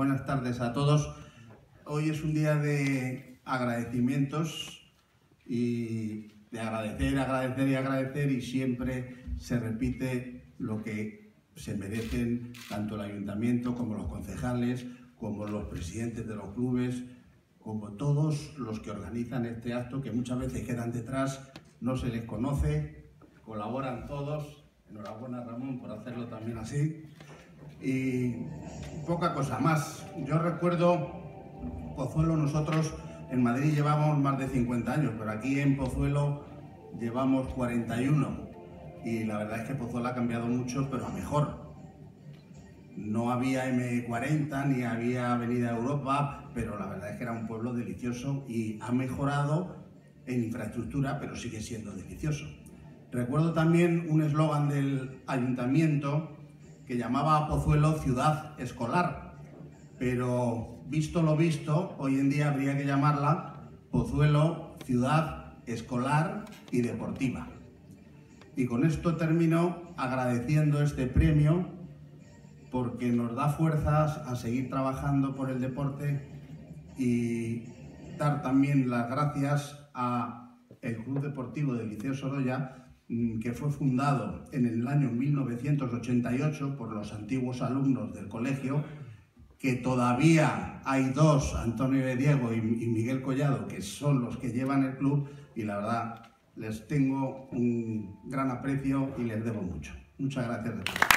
Buenas tardes a todos. Hoy es un día de agradecimientos y de agradecer y siempre se repite lo que se merecen tanto el ayuntamiento como los concejales, como los presidentes de los clubes, como todos los que organizan este acto, que muchas veces quedan detrás, no se les conoce, colaboran todos. Enhorabuena, Ramón, por hacerlo también así. Y poca cosa más. Yo recuerdo Pozuelo, nosotros en Madrid llevamos más de 50 años, pero aquí en Pozuelo llevamos 41. Y la verdad es que Pozuelo ha cambiado mucho, pero a mejor. No había M40 ni había Avenida Europa, pero la verdad es que era un pueblo delicioso y ha mejorado en infraestructura, pero sigue siendo delicioso. Recuerdo también un eslogan del ayuntamiento que llamaba a Pozuelo ciudad escolar, pero visto lo visto, hoy en día habría que llamarla Pozuelo ciudad escolar y deportiva. Y con esto termino agradeciendo este premio porque nos da fuerzas a seguir trabajando por el deporte y dar también las gracias a el Club Deportivo del Liceo Sorolla, que fue fundado en el año 1988 por los antiguos alumnos del colegio, que todavía hay dos, Antonio de Diego y Miguel Collado, que son los que llevan el club, y la verdad les tengo un gran aprecio y les debo mucho. Muchas gracias de todo.